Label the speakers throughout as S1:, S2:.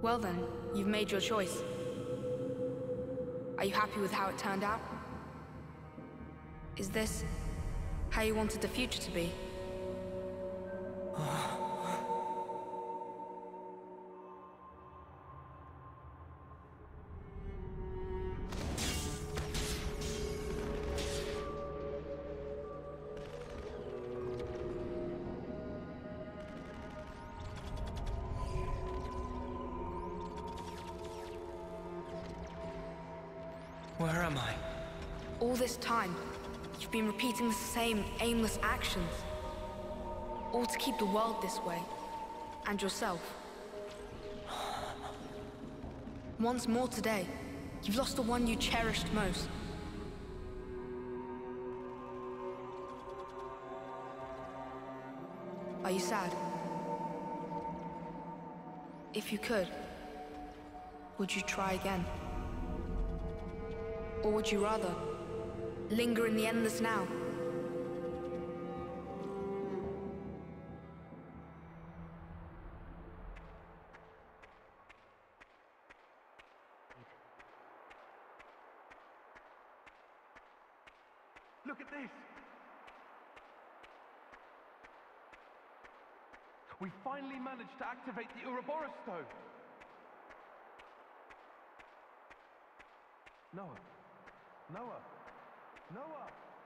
S1: Well then, you've made your choice. Are you happy with how it turned out? Is this how you wanted the future to be?
S2: Where am I?
S1: All this time, you've been repeating the same aimless actions. All to keep the world this way. And yourself. Once more today, you've lost the one you cherished most. Are you sad? If you could, would you try again? Or would you rather linger in the endless now?
S3: Look at this! We finally managed to activate the Ouroboros stone! Noah! Noah! Noah!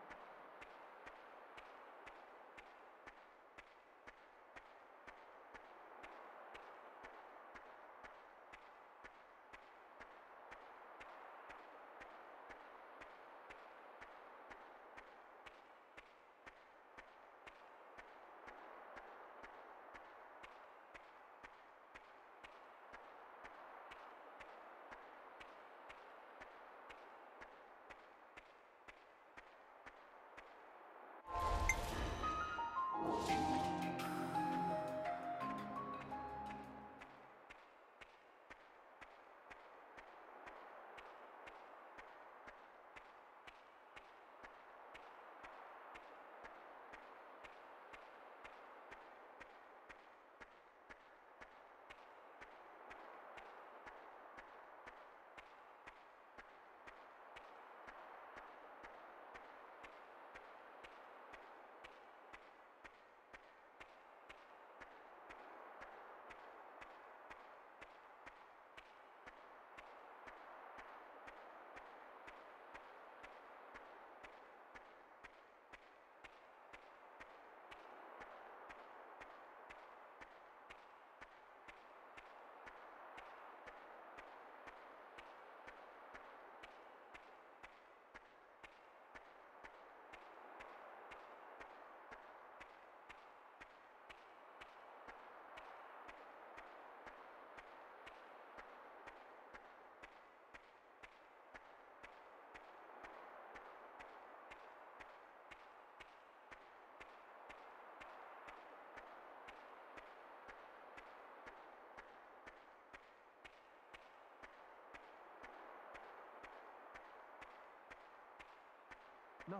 S3: Noah!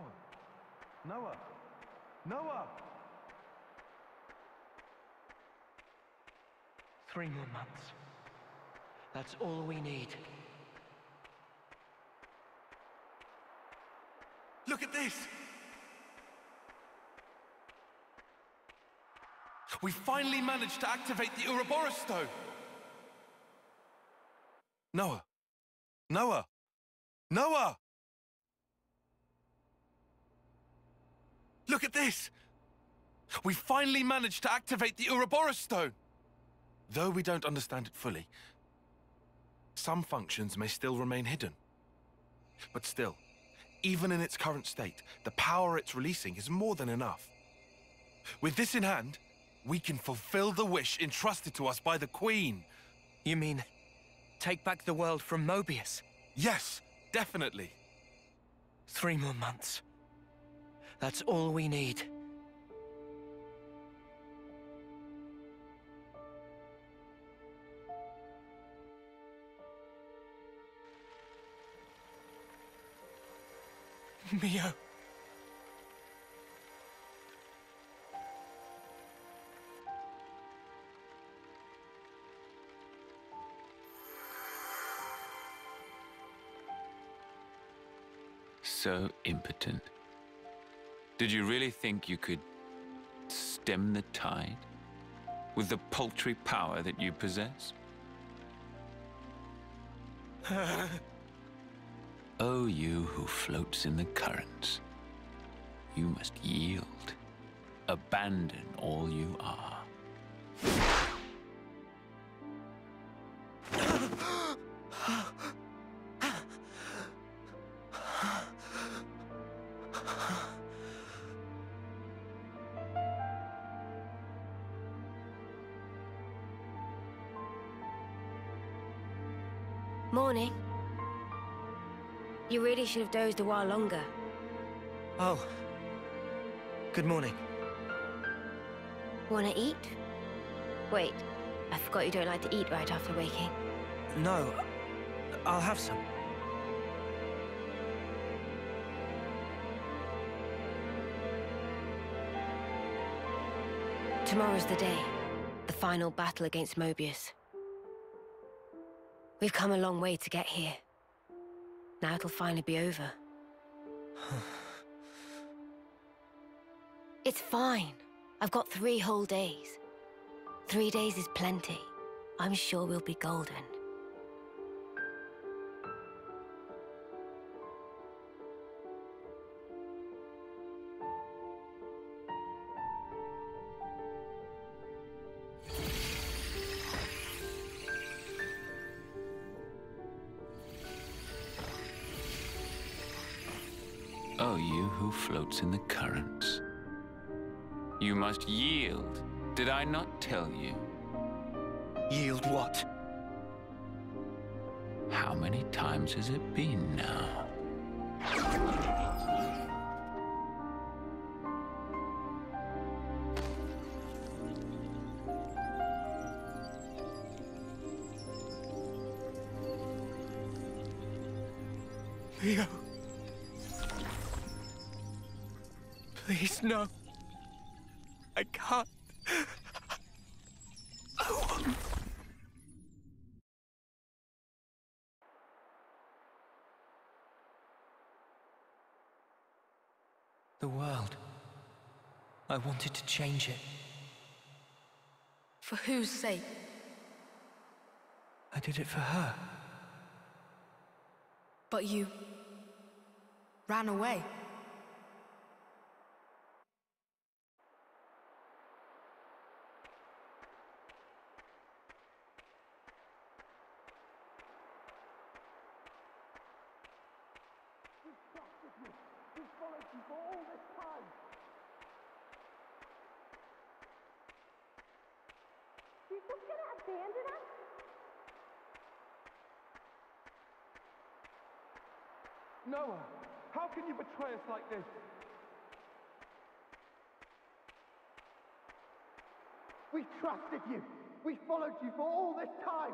S3: Noah! Noah!
S2: 3 more months. That's all we need.
S3: Look at this! We finally managed to activate the Ouroboros stone! Noah! Noah! Noah! Look at this! We finally managed to activate the Ouroboros stone! Though we don't understand it fully, some functions may still remain hidden. But still, even in its current state, the power it's releasing is more than enough. With this in hand, we can fulfill the wish entrusted to us by the Queen.
S2: You mean, take back the world from Mobius?
S3: Yes, definitely.
S2: 3 more months. That's all we need. Mio.
S4: so impotent? Did you really think you could stem the tide with the paltry power that you possess? Oh, you who floats in the currents, you must yield, abandon all you are.
S5: Morning. You really should have dozed a while longer.
S2: Oh. Good morning.
S5: Wanna eat? Wait, I forgot you don't like to eat right after waking.
S2: No, I'll have some.
S5: Tomorrow's the day. The final battle against Mobius. We've come a long way to get here. Now it'll finally be over. It's fine. I've got 3 whole days. 3 days is plenty. I'm sure we'll be golden.
S4: Oh, you who floats in the currents. You must yield. Did I not tell you?
S2: Yield what?
S4: How many times has it been now?
S2: Mio. Please, no. I can't. The world. I wanted to change it.
S1: For whose sake?
S2: I did it for her.
S1: But you ran away.
S6: You're just gonna abandon us?
S3: Noah, how can you betray us like this?
S7: We trusted you. We followed you for all this time.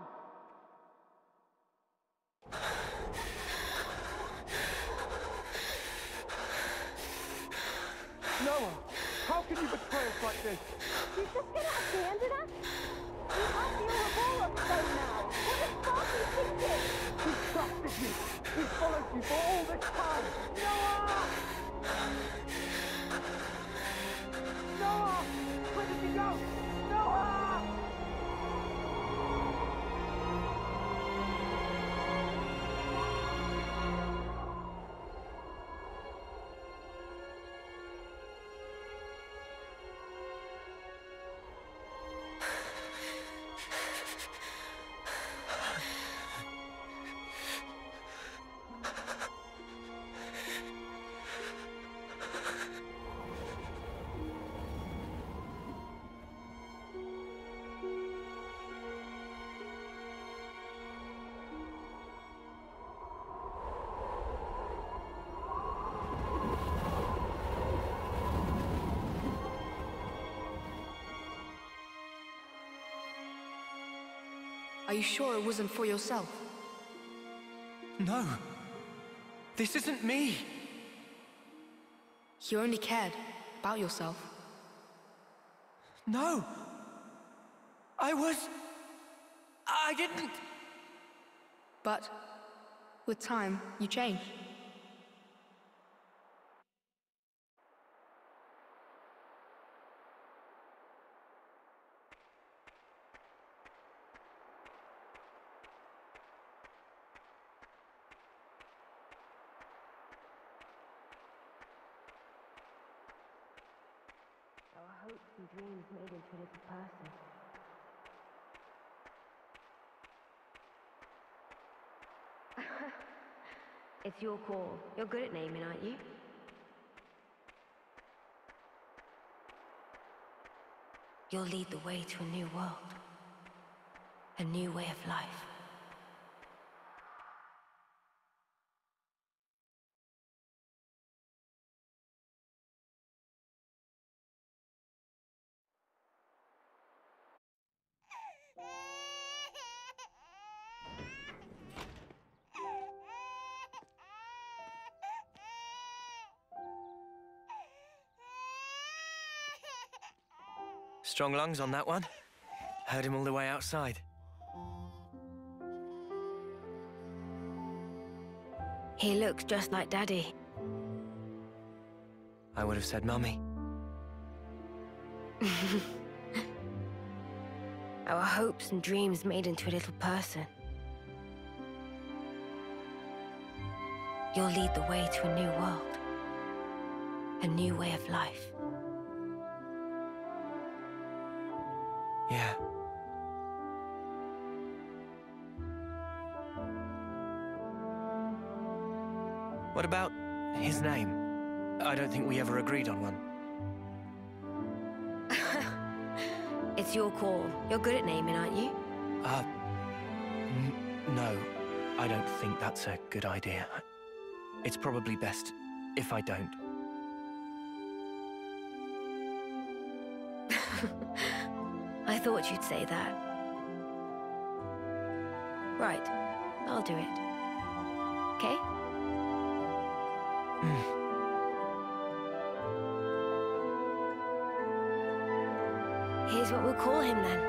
S3: Noah, how can you betray us like this?
S6: You're just gonna abandon us? We have the Ouroboros stone now. What the fuck are you thinking?
S7: We trusted you. We followed you for all this time.
S6: Noah!
S7: Noah! Where did you go? Noah!
S1: Are you sure it wasn't for yourself?
S2: No. This isn't me.
S1: You only cared about yourself.
S2: No. I didn't.
S1: But with time, you changed.
S5: hopes and dreams made into a little person. It's your call. You're good at naming, aren't you? You'll lead the way to a new world. A new way of life.
S2: Strong lungs on that one. Heard him all the way outside.
S5: He looks just like Daddy.
S2: I would have said Mummy.
S5: Our hopes and dreams made into a little person. You'll lead the way to a new world. A new way of life.
S2: Yeah. What about his name? I don't think we ever agreed on one.
S5: It's your call. You're good at naming, aren't you?
S2: No. I don't think that's a good idea. It's probably best if I don't.
S5: I thought you'd say that. Right. I'll do it. Okay? Here's what we'll call him then.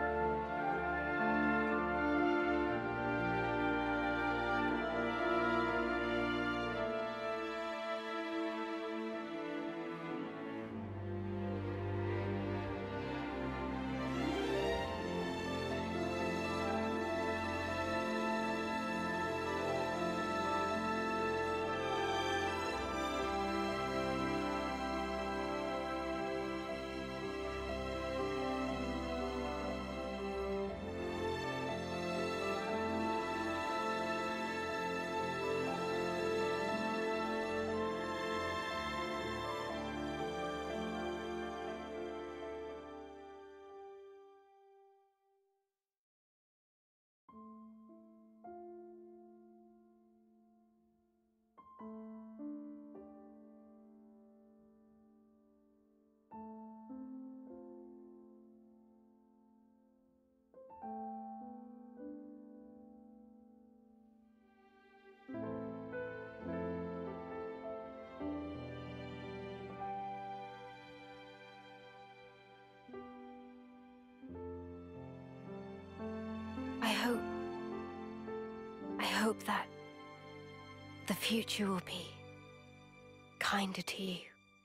S5: I hope that the future will be kinder to you.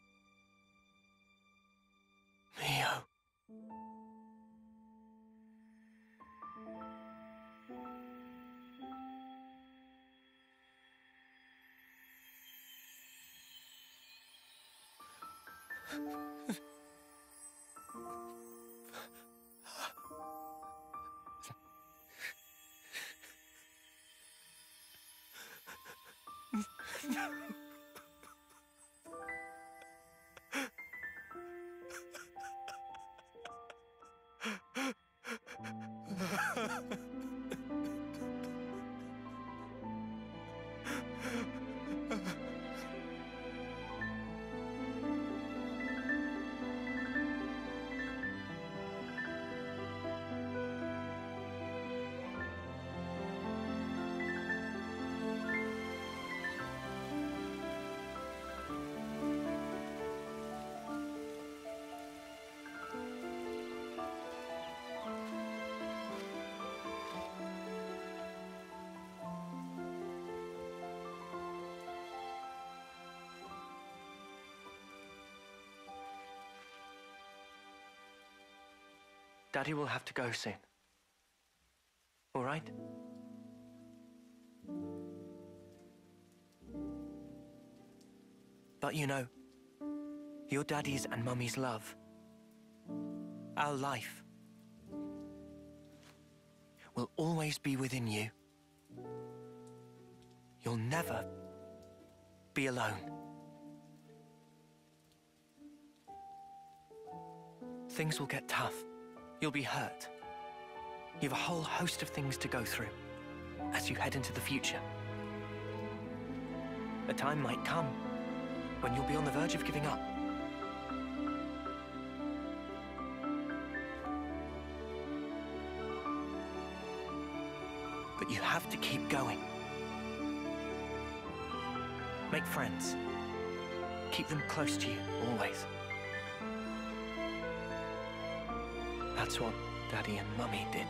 S2: Mio. Daddy will have to go soon. All right? But you know, your daddy's and Mummy's love our life will always be within you. You'll never be alone. Things will get tough. You'll be hurt. You have a whole host of things to go through as you head into the future. A time might come when you'll be on the verge of giving up. But you have to keep going. Make friends. Keep them close to you, always. That's what Daddy and Mummy did.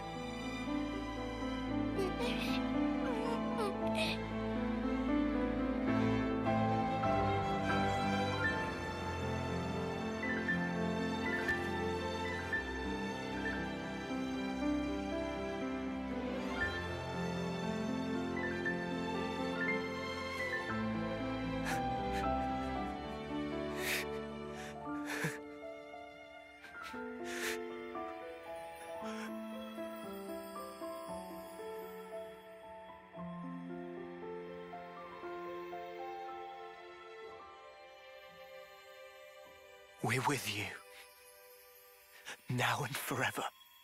S2: We're with you, now and forever.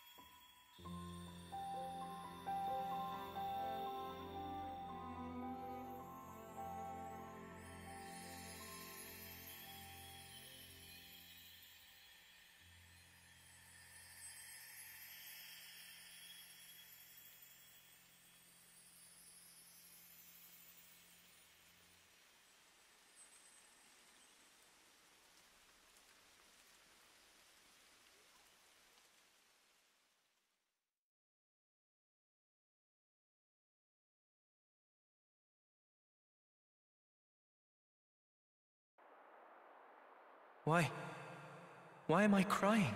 S2: Why am I crying?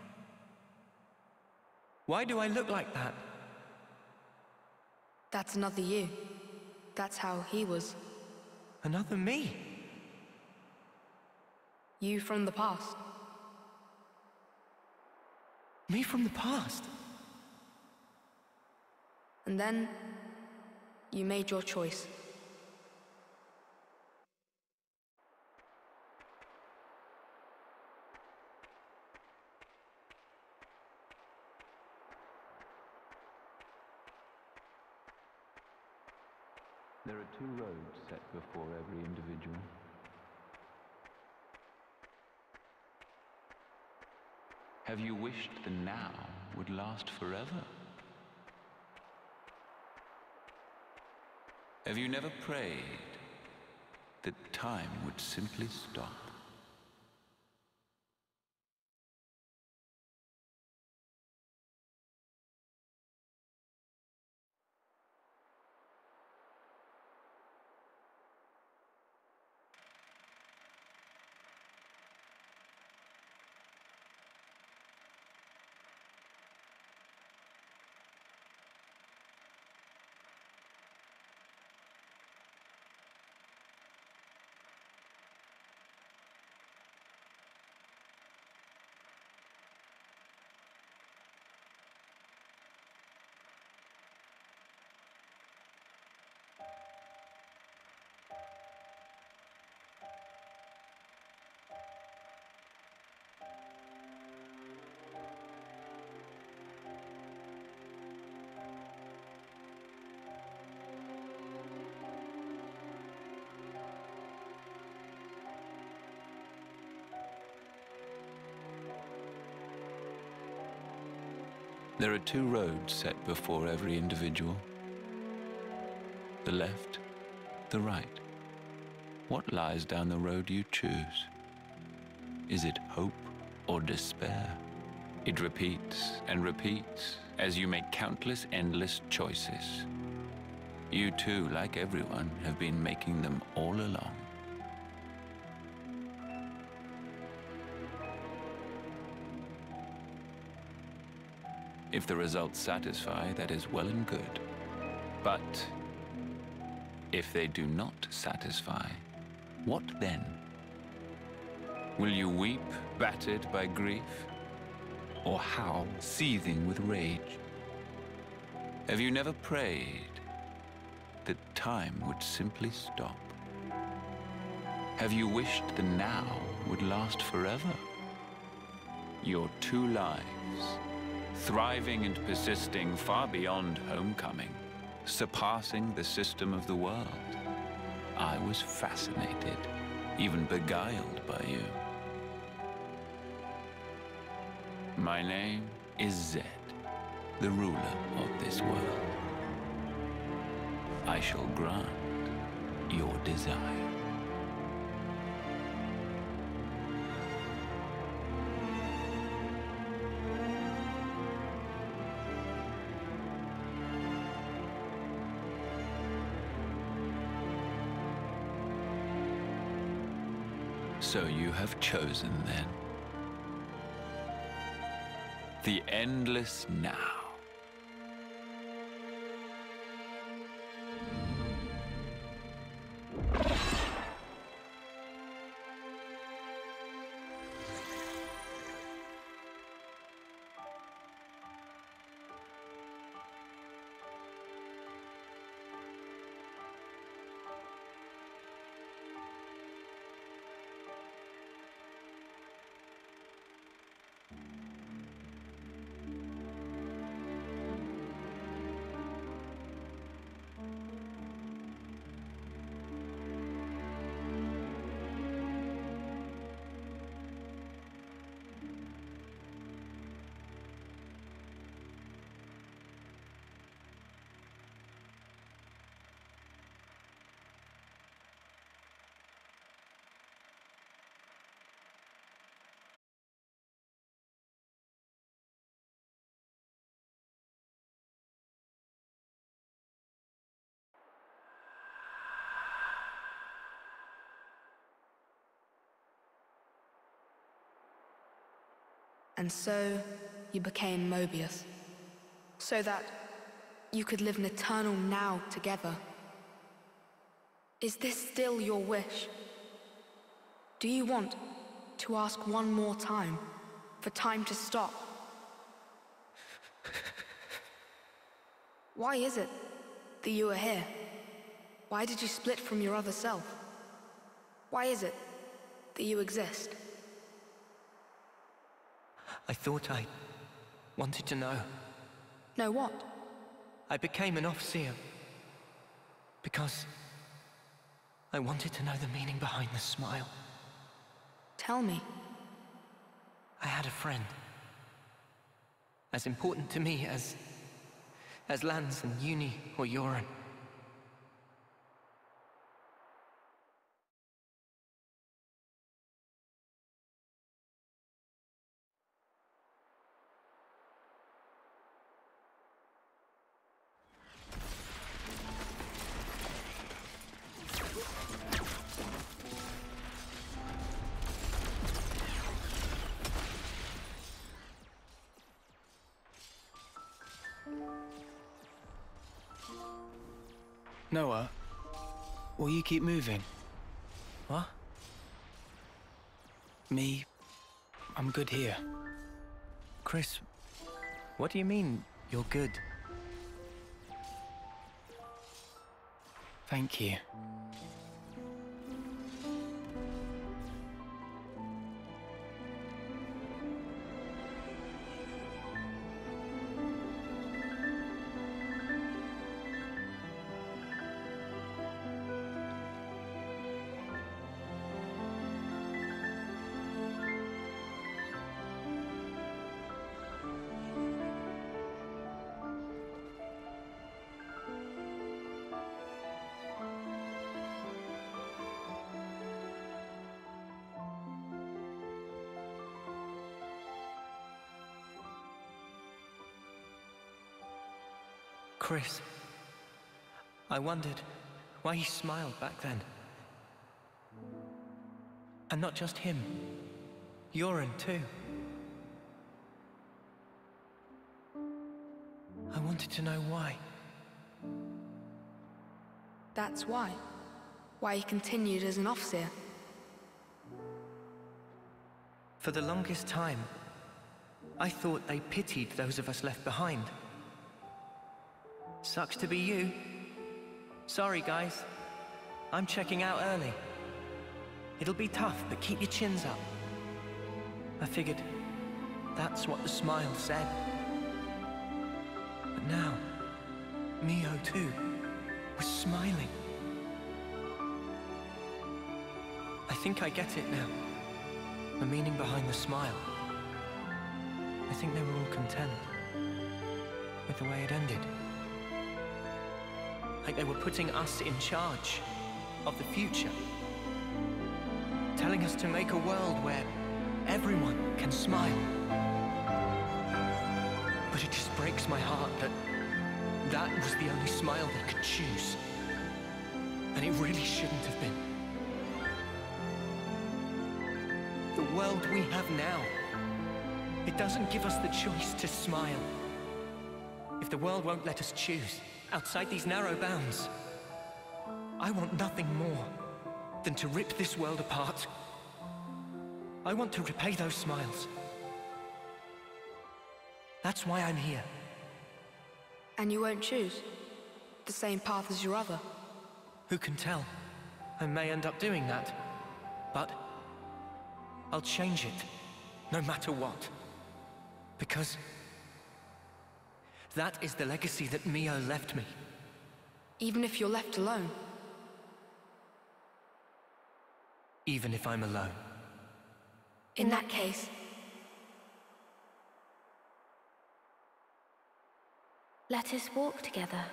S2: Why do I look like that?
S1: That's another you. That's how he was.
S2: Another me?
S1: You from the past.
S2: Me from the past?
S1: And then, you made your choice.
S4: There are two roads set before every individual. Have you wished the now would last forever? Have you never prayed that time would simply stop? There are two roads set before every individual. The left, the right. What lies down the road you choose? Is it hope or despair? It repeats and repeats as you make countless endless choices. You too, like everyone, have been making them all along. If the results satisfy, that is well and good. But if they do not satisfy, what then? Will you weep, battered by grief? or howl, seething with rage? Have you never prayed that time would simply stop? Have you wished the now would last forever? Your 2 lives, thriving and persisting far beyond homecoming, surpassing the system of the world. I was fascinated, even beguiled by you. My name is Zed, the ruler of this world. I shall grant your desire. So you have chosen, then, the endless now.
S1: And so you became Mobius, so that you could live an eternal now together. Is this still your wish? Do you want to ask one more time for time to stop? Why is it that you are here? Why did you split from your other self? Why is it that you exist?
S2: I thought I wanted to know.
S1: Know what?
S2: I became an Overseer because I wanted to know the meaning behind the smile.
S1: Tell me.
S2: I had a friend, as important to me as Lance and Uni or Yoren.
S8: Noah, will you keep moving?
S2: What?
S8: Me, I'm good here.
S2: Chris, what do you mean, you're good?
S8: Thank you.
S2: Chris, I wondered why he smiled back then. And not just him, Yoren too. I wanted to know why.
S1: That's why. Why he continued as an Overseer.
S2: For the longest time, I thought they pitied those of us left behind. Sucks to be you. Sorry, guys. I'm checking out early. It'll be tough, but keep your chins up. I figured that's what the smile said. But now, Mio too was smiling. I think I get it now. The meaning behind the smile. I think they were all content with the way it ended. Like they were putting us in charge of the future. Telling us to make a world where everyone can smile. But it just breaks my heart that that was the only smile they could choose. And it really shouldn't have been. The world we have now, it doesn't give us the choice to smile. If the world won't let us choose, outside these narrow bounds, I want nothing more than to rip this world apart. I want to repay those smiles. That's why I'm here.
S1: And you won't choose the same path as your other?
S2: Who can tell? I may end up doing that. But I'll change it, no matter what. Because that is the legacy that Mio left me.
S1: Even if you're left alone?
S2: Even if I'm alone.
S1: In that case,
S5: let us walk together.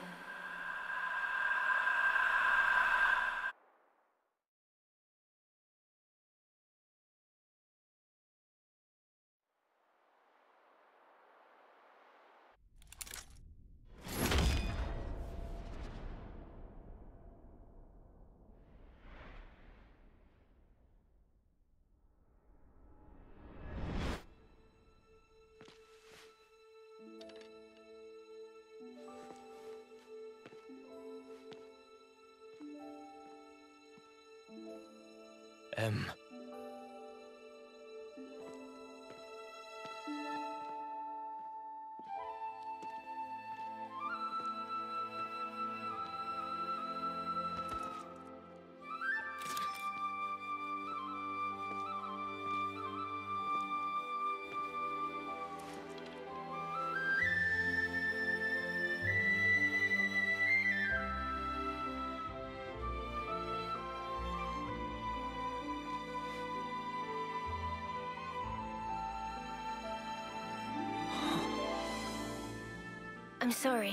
S5: I'm sorry.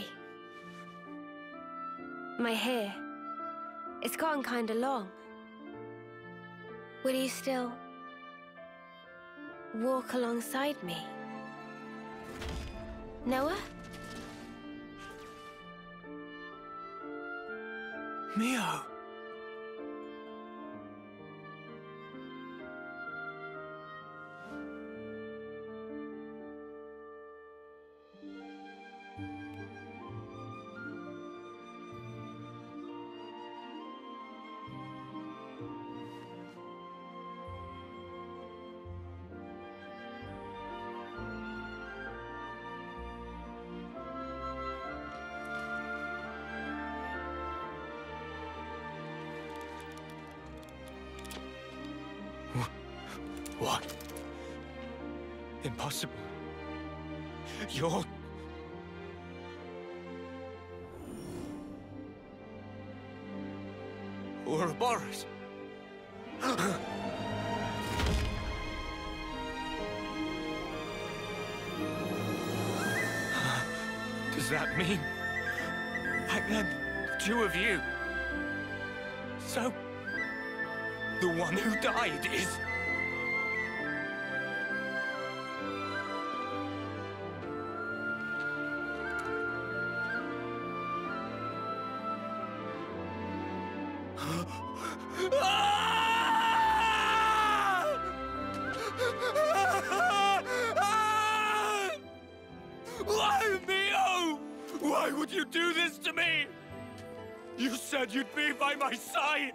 S5: My hair, it's gotten kinda long. Will you still walk alongside me? Noah?
S8: Mio! What? Impossible. You're... Ouroboros. Does that mean... back then, the two of you... So... the one who died is... Why, Mio? Why would you do this to me? You said you'd be by my side.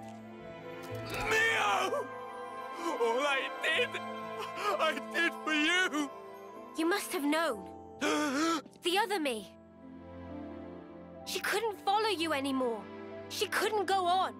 S8: Mio! All I did for you.
S5: You must have known. The other me. She couldn't follow you anymore. She couldn't go on.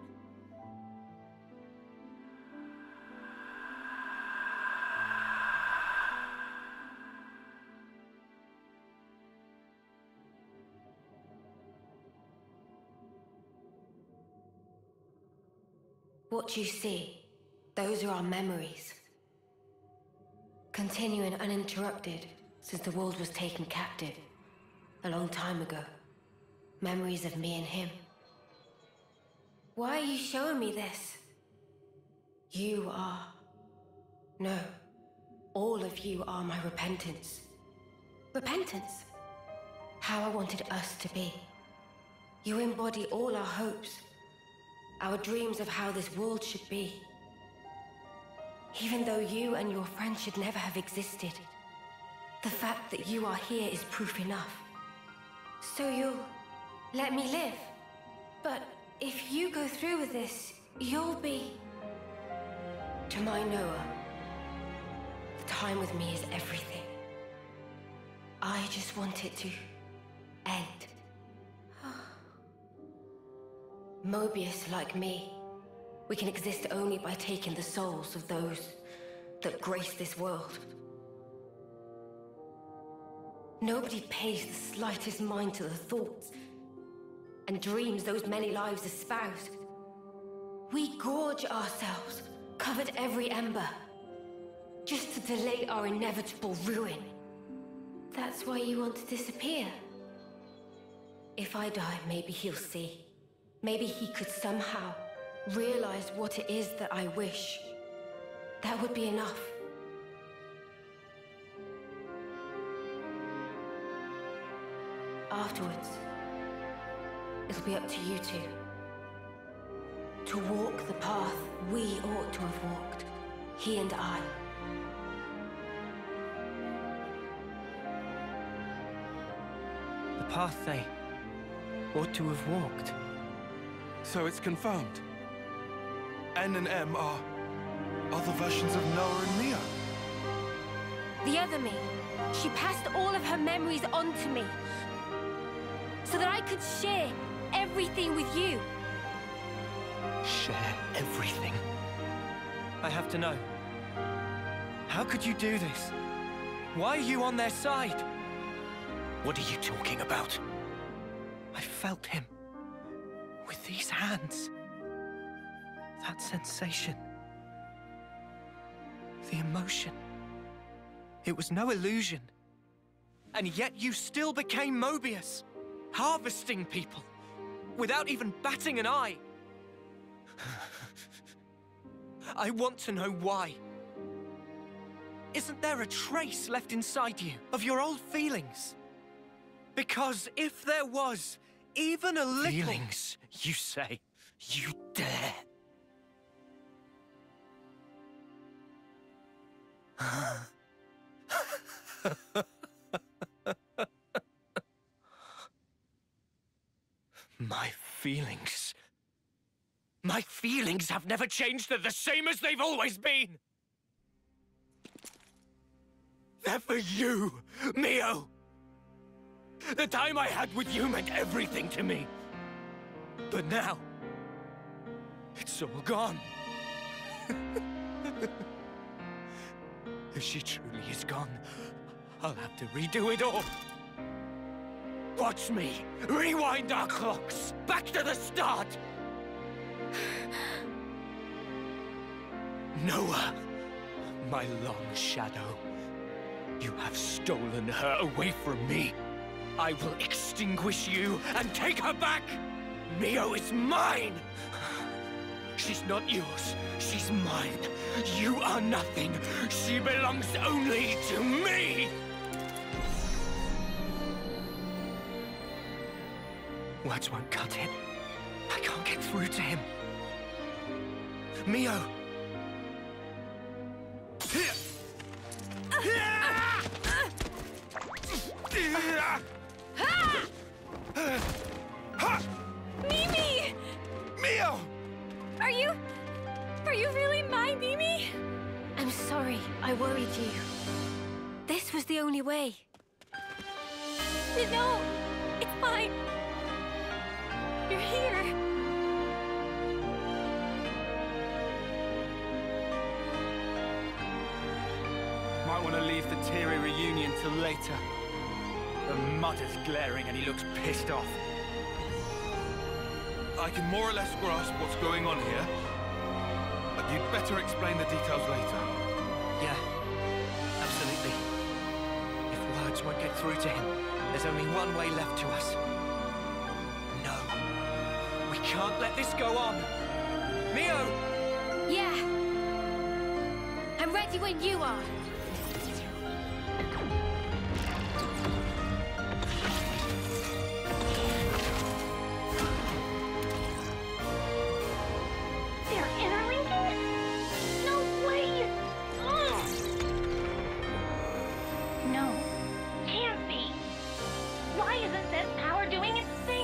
S5: What you see, those are our memories. Continuing uninterrupted since the world was taken captive a long time ago. Memories of me and him. Why are you showing me this? You are... No. All of you are my repentance. Repentance? How I wanted us to be. You embody all our hopes. Our dreams of how this world should be. Even though you and your friends should never have existed, the fact that you are here is proof enough. So you'll let me live. But if you go through with this, you'll be... To my Noah, the time with me is everything. I just want it to end. Mobius, like me, we can exist only by taking the souls of those that grace this world. Nobody pays the slightest mind to the thoughts and dreams those many lives espouse. We gorge ourselves, covered every ember, just to delay our inevitable ruin. That's why you want to disappear. If I die, maybe he'll see. Maybe he could somehow realize what it is that I wish. That would be enough. Afterwards, it'll be up to you two. To walk the path we ought to have walked, he and I.
S8: The path they ought to have walked.
S3: So it's confirmed. N and M are other versions of Noah and Mio.
S5: The other me. She passed all of her memories on to me, so that I could share everything with you.
S8: Share everything? I have to know. How could you do this? Why are you on their side? What are you talking about? I felt him. With these hands. That sensation. The emotion. It was no illusion. And yet you still became Mobius. Harvesting people. Without even batting an eye. I want to know why. Isn't there a trace left inside you of your old feelings? Because if there was even a little... Feelings, you say? You dare? My feelings... My feelings have never changed. They're the same as they've always been. They're for you, Mio. The time I had with you meant everything to me. But now, it's all gone. If she truly is gone, I'll have to redo it all. Watch me rewind our clocks back to the start. Noah, my long shadow, you have stolen her away from me. I will extinguish you and take her back! Mio is mine! She's not yours, she's mine. You are nothing. She belongs only to me! Words won't cut it. I can't get through to him. Mio!
S5: Mimi!
S3: Mio!
S5: Are you really my Mimi? I'm sorry, I worried you. this was the only way. No, it's fine. You're here.
S8: Might want to leave the teary reunion till later. The mud is glaring and he looks pissed off.
S3: I can more or less grasp what's going on here, but you'd better explain the details later.
S2: Yeah, absolutely. If words won't get through to him, there's only one way left to us. No. We can't let this go on. Mio!
S5: Yeah. I'm ready when you are.
S6: They're interlinking? No way! Ugh. No. Can't be. Why isn't this power doing its thing?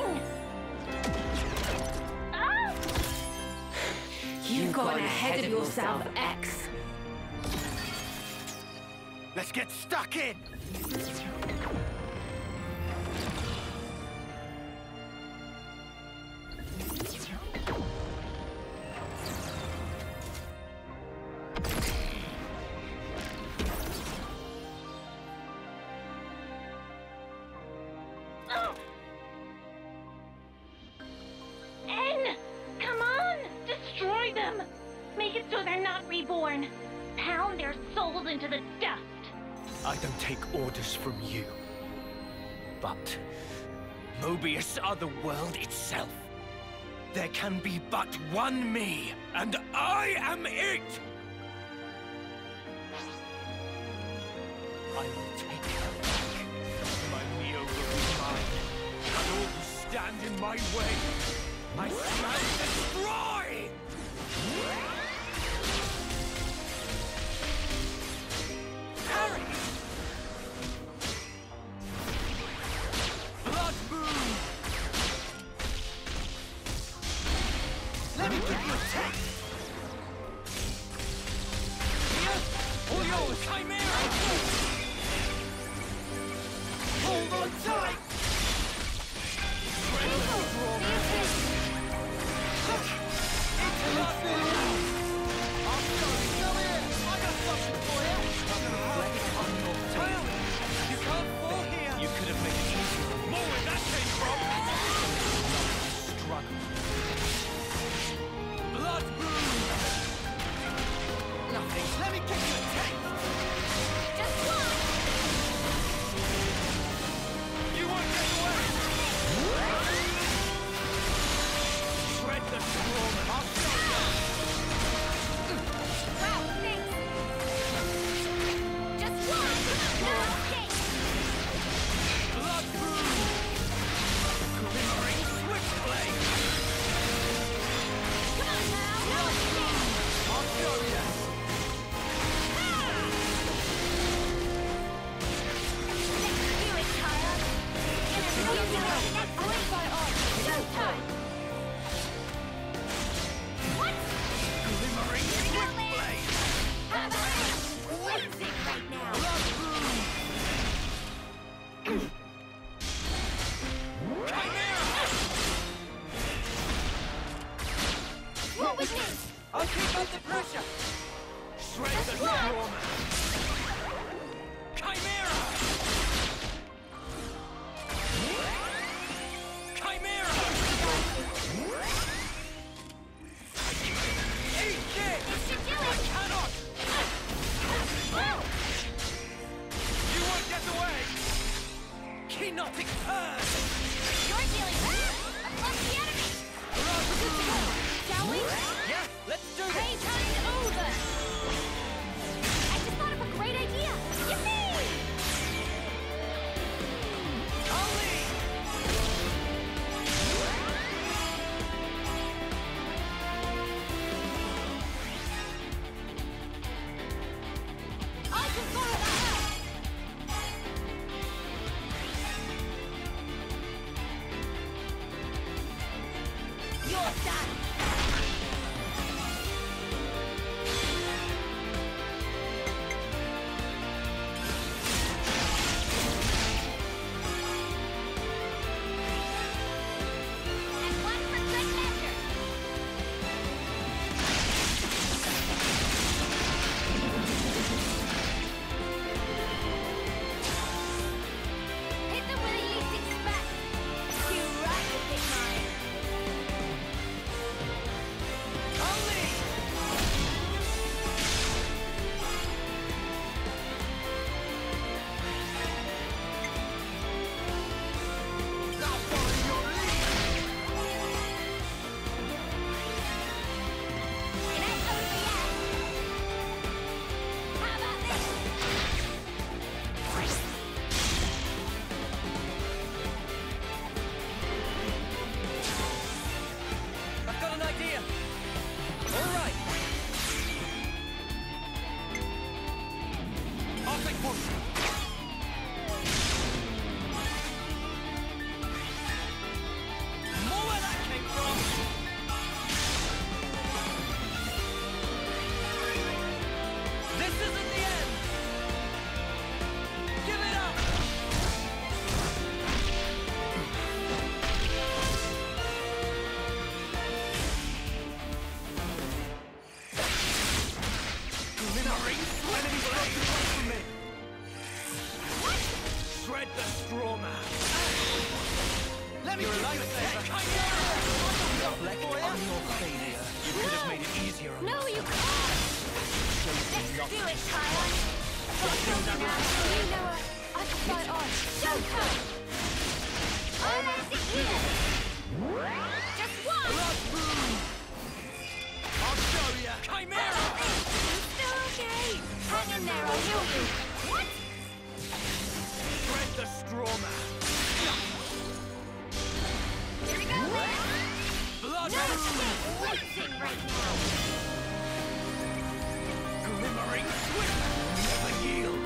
S6: Ah!
S5: You've gone ahead of yourself, X.
S8: Let's get stuck in!
S6: Oh. N! Come on! Destroy them! Make it so they're not reborn. Pound their souls into the dust.
S8: I don't take orders from you. But Mobius are the world itself. There can be but one me, and I am it! I will take her back. My Mio will be mine. And all who stand in my way, I shall destroy! Harry! Blood moon! Let me give you a taste! Here, all yours, Chimera! Hold on tight! You could have made it easier. More where that came from! Struggle. Blood moon! Nothing. Let me give you a taste!
S5: Just one!
S8: You won't get away! Shred the storm! I'll show you!
S5: Wow, thanks. Just one! No escape!
S8: Blood moon! Glimmering switchblade!
S5: Come on now, no escape!
S8: I'll show you!
S5: Do it, Kaya! Showtime! What?
S8: Glimmering switchblade!
S5: How about cleansing right now?
S8: Blood moon! Chimera!
S5: What was this?
S8: I'll keep up the pressure! Shred the storm! Chimera! Chimera! Eat this!
S5: This should do
S8: I
S5: it!
S8: cannot! You won't get away! Kenotic Purge!
S5: You're dealing with above the enemy! Good to go, shall we?
S8: Yeah, let's do this!
S5: Playtime over! I just thought of a great idea! Yippee!
S8: I'll lead!
S5: I can follow that up!
S2: More where that came from! This isn't the end! Give it up! Glimmering enemy blade from me! Shred the straw man! Let me You're a lifesaver! Reflect on your failure. You could have made it easier on
S5: No,
S2: yourself.
S5: you can't! Let's do it, Tyler! You know I can fight on. Joker! Almost here! Just one!
S2: Blood boom! I'll show ya! Chimera!
S5: Still okay! Hang in there, I'll heal you! What?
S2: Shred the straw man!
S5: Here we go, man!
S2: Blood
S5: No,
S2: boom!
S5: blitzing right now!
S2: Glimmering swift! Never yield!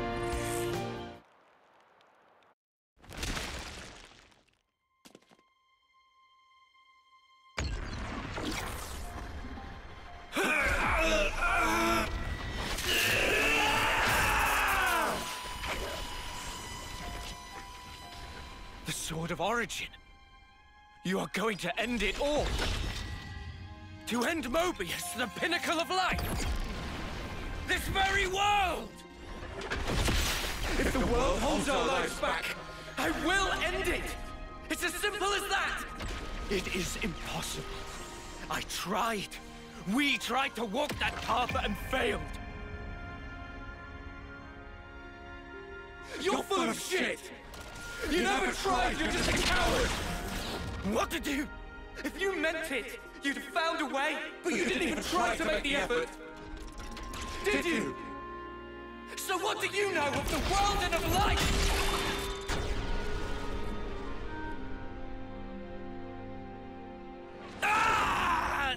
S2: The Sword of Origin. You are going to end it all. To end Mobius, the pinnacle of life. This very world! If the world holds our lives back, I will end it! It's as simple as that! It is impossible. I tried. We tried to walk that path and failed. You're full of shit! You never tried, you're just a coward! What to do? If you meant it, you'd have found a way, but you didn't even try to make the effort. Did you? So what do you know of the world and of life? Ah!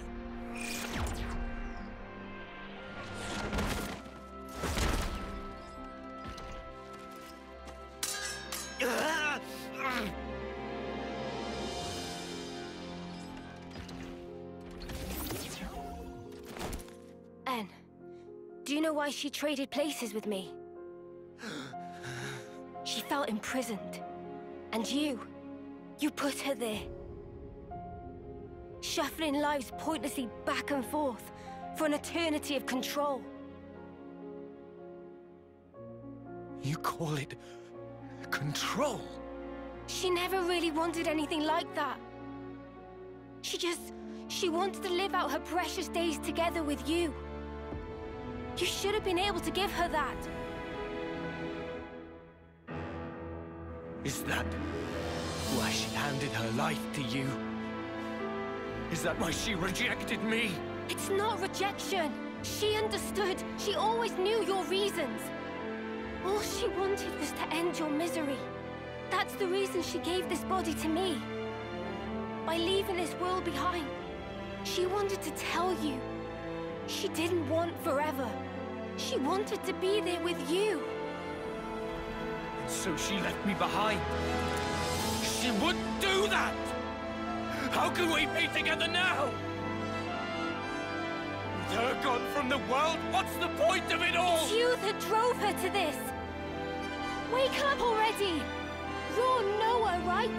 S5: Anne, do you know why she traded places with me? She felt imprisoned. And you put her there. Shuffling lives pointlessly back and forth for an eternity of control.
S2: You call it control?
S5: She never really wanted anything like that. She wanted to live out her precious days together with you. You should have been able to give her that.
S2: Is that why she handed her life to you? Is that why she rejected me?
S5: It's not rejection. She understood. She always knew your reasons. All she wanted was to end your misery. That's the reason she gave this body to me. By leaving this world behind, she wanted to tell you. She didn't want forever. She wanted to be there with you.
S2: So she left me behind. She wouldn't do that! How can we be together now? With her gone from the world, what's the point of it all?
S5: It's you that drove her to this. Wake up already! You're Noah, right?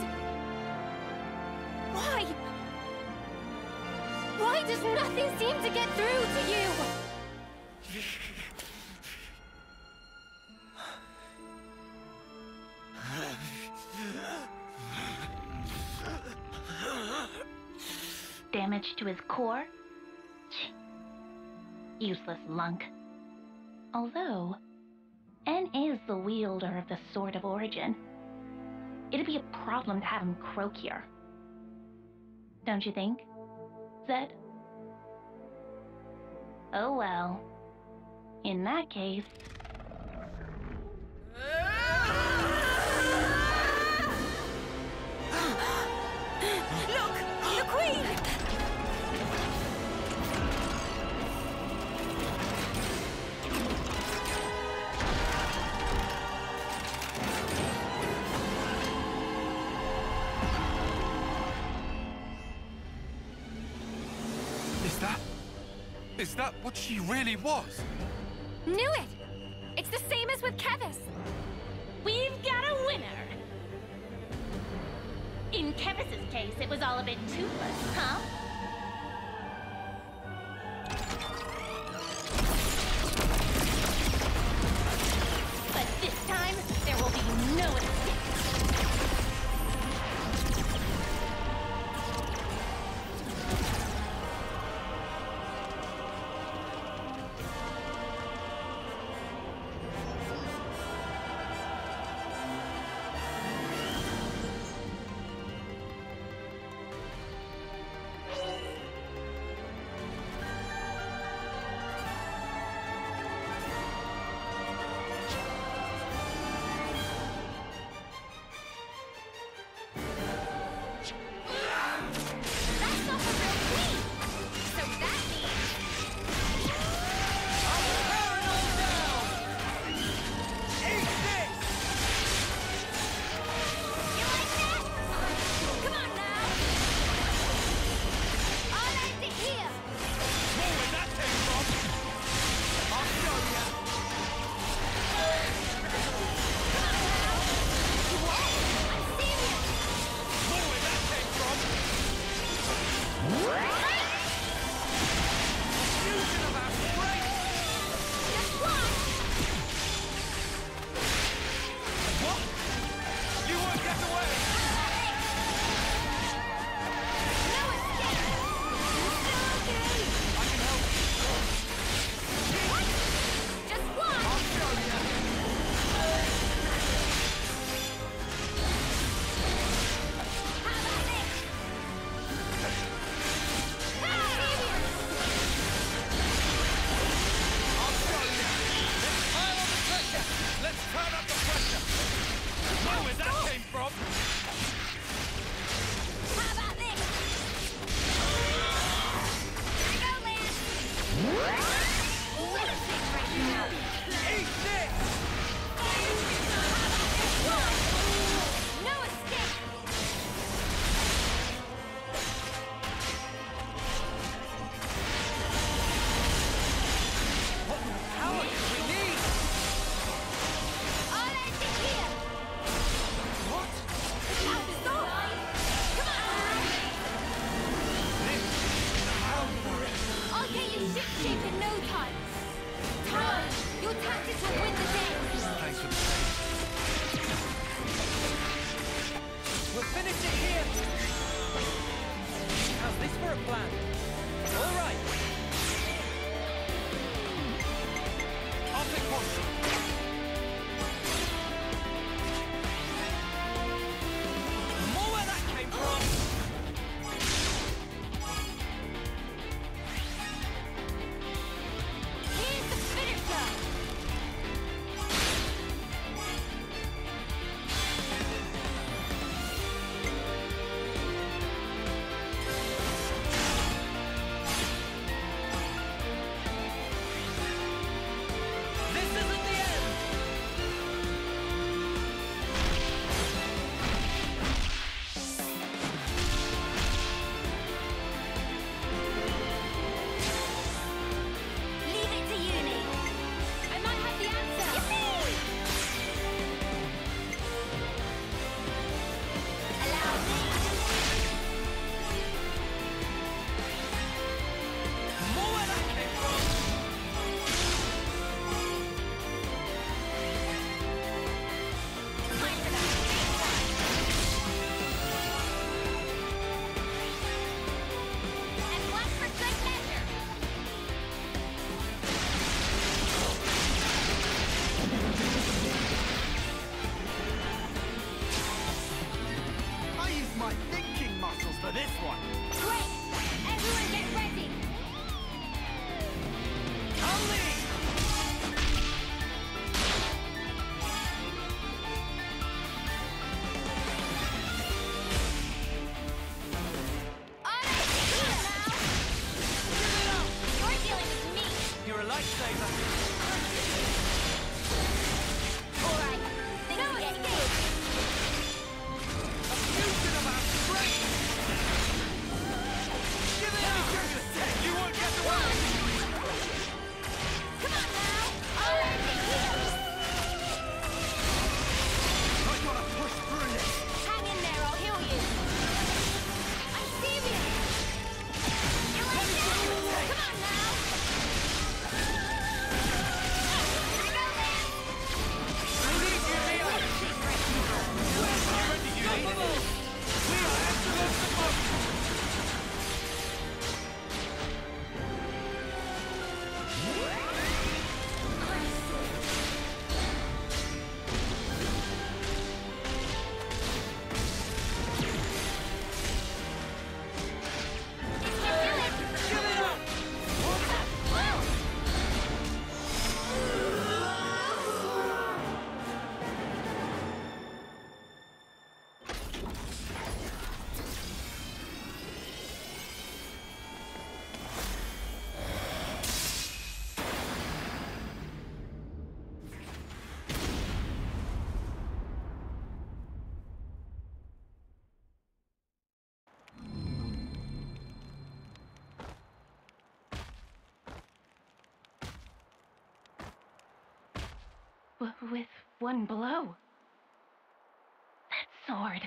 S5: Why? Why does nothing seem to get through to you?
S6: Damage to his core? Useless lunk. Although, N is the wielder of the Sword of Origin. It'd be a problem to have him croak here. Don't you think, Zed? Oh well. In that case...
S5: Look! The Queen!
S3: that what she really was?
S5: Knew it! It's the same as with Keves.
S6: We've got a winner. In Kevis's case, it was all a bit toothless, huh? But this time, there will be no escape. With one blow. That sword.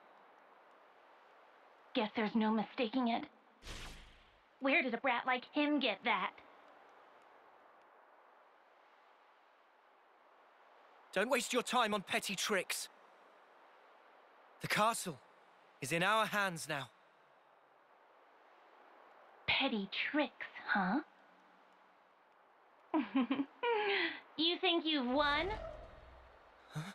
S6: Guess there's no mistaking it. Where did a brat like him get that?
S8: Don't waste your time on petty tricks. The castle is in our hands now.
S6: Petty tricks, huh? You think you've won?
S8: Huh?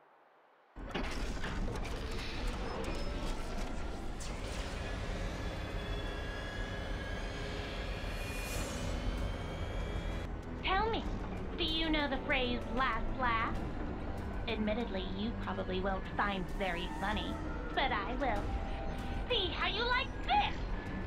S6: Tell me, do you know the phrase last laugh? Admittedly, you probably won't find very funny, but I will. See how you like this!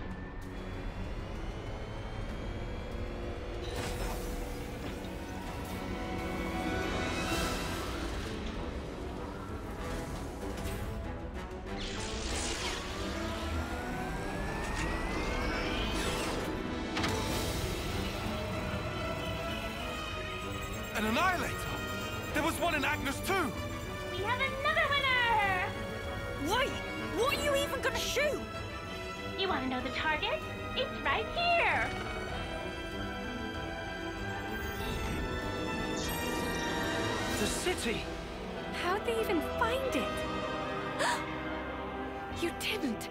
S3: An Annihilator! There was one in Agnus too!
S6: We have another winner!
S9: Wait! What are you even gonna shoot?
S6: You want to know the target? It's right here!
S8: The city!
S9: How'd they even find it? You didn't.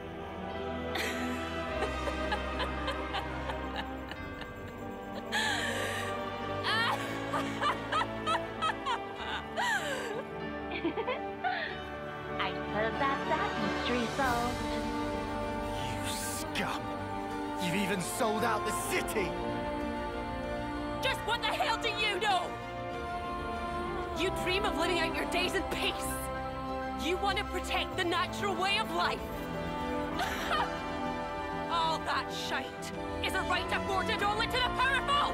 S6: I suppose that's that mystery solved.
S7: You scum! You've even sold out the city!
S9: Just what the hell do you know? You dream of living out your days in peace. You want to protect the natural way of life. All that shite is a right afforded only to the powerful!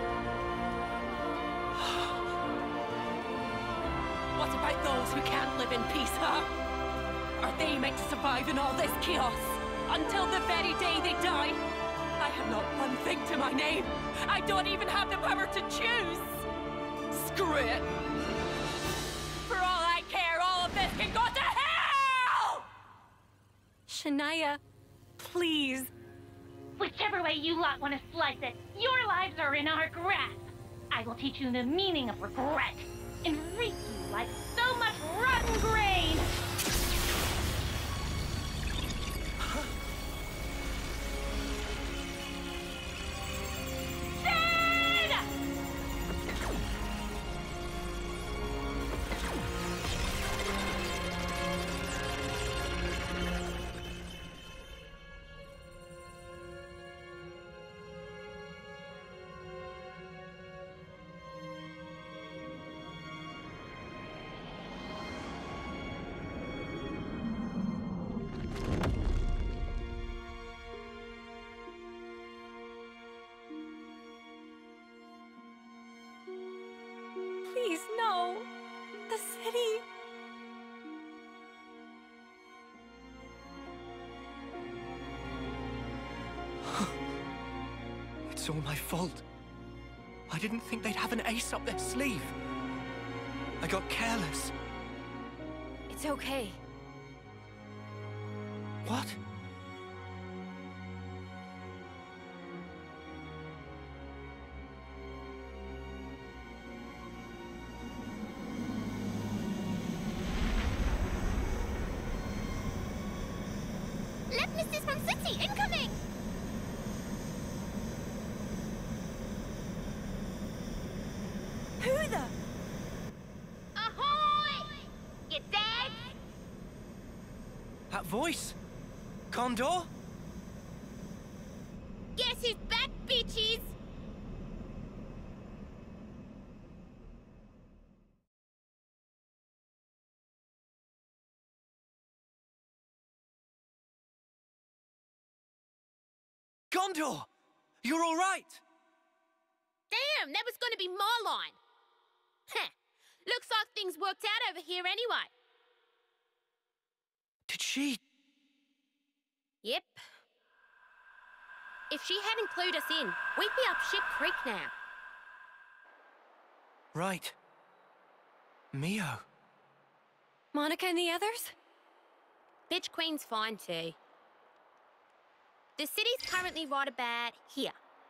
S9: What about those who can't live in peace, huh? Are they meant to survive in all this chaos until the very day they die? I have not one thing to my name. I don't even have the power to choose. Screw it. For all I care, all of this can go to hell! Shania, please.
S6: Whichever way you lot want to slice it, your lives are in our grasp. I will teach you the meaning of regret and reap you like so much rotten grain.
S9: Please, no. The city.
S8: It's all my fault. I didn't think they'd have an ace up their sleeve. I got careless.
S5: It's okay.
S8: What?
S5: Left Mrs. from City, incoming!
S9: Who the?
S5: Ahoy! You dead?
S8: That voice? Condor?
S5: Guess who's back, bitches?
S8: Gondor! You're all right!
S5: Damn, that was gonna be my line. Heh, looks like things worked out over here anyway.
S8: Did she...
S5: Yep. If she hadn't clued us in, we'd be up Ship Creek now.
S8: Right.
S2: Mio.
S5: Monica and the others?
S10: Bitch Queen's fine too. The city's currently right about here.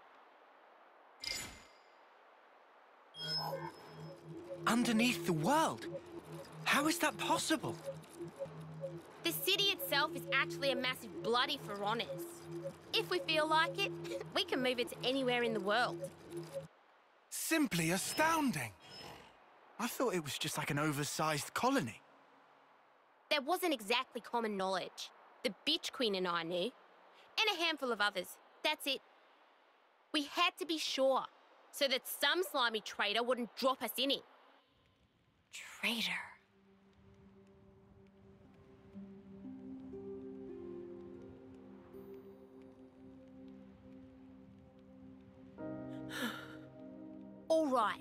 S2: Underneath the world? How is that possible?
S10: The city itself is actually a massive bloody Pharaonis. If we feel like it, we can move it to anywhere in the world.
S3: Simply astounding.
S11: I thought it was just like an oversized colony.
S10: There wasn't exactly common knowledge. The Bitch Queen and I knew. And a handful of others. That's it. We had to be sure, so that some slimy traitor wouldn't drop us in it.
S5: Traitor.
S10: All right.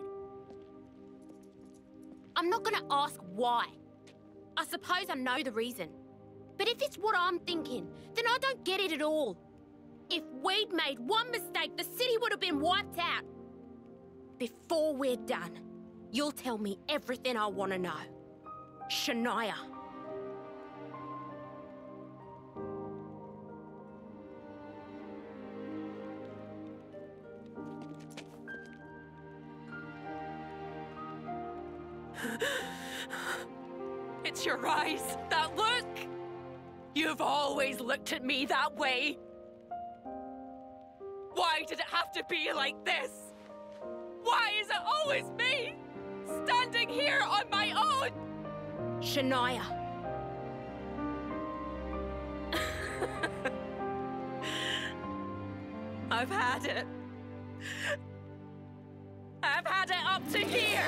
S10: I'm not gonna ask why. I suppose I know the reason. But if it's what I'm thinking, then I don't get it at all. If we'd made one mistake, the city would have been wiped out. Before we're done, you'll tell me everything I want to know. Shania.
S9: It's your eyes, that look! You've always looked at me that way. Why did it have to be like this? Why is it always me, standing here on my own?
S10: Shania.
S9: I've had it. I've had it up to here.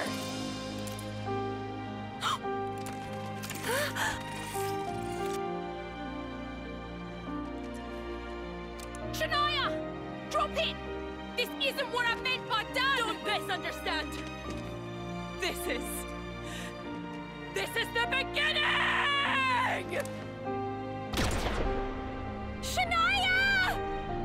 S10: Shania! Drop it! This isn't what I meant by done!
S9: Don't misunderstand. This is the beginning!
S10: Shania!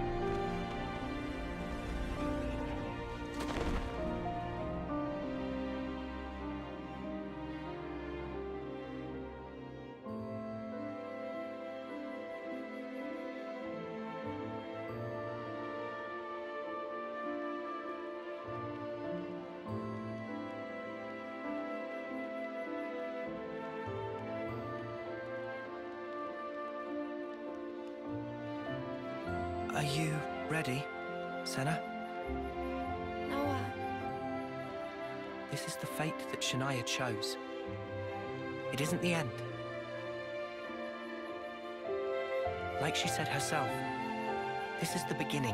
S2: Are you ready, Senna?
S5: Noah.
S2: This is the fate that Shania chose. It isn't the end. Like she said herself, this is the beginning.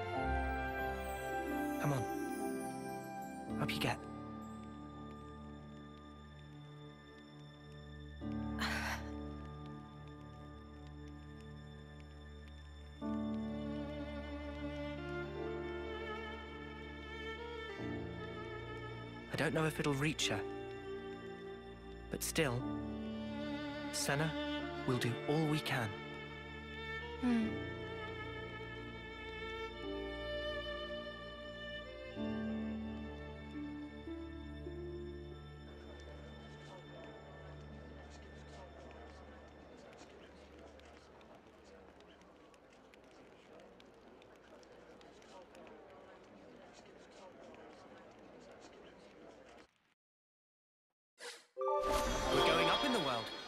S2: Come on. Up you get. I don't know if it'll reach her. But still, Senna will do all we can. We're going up in the world.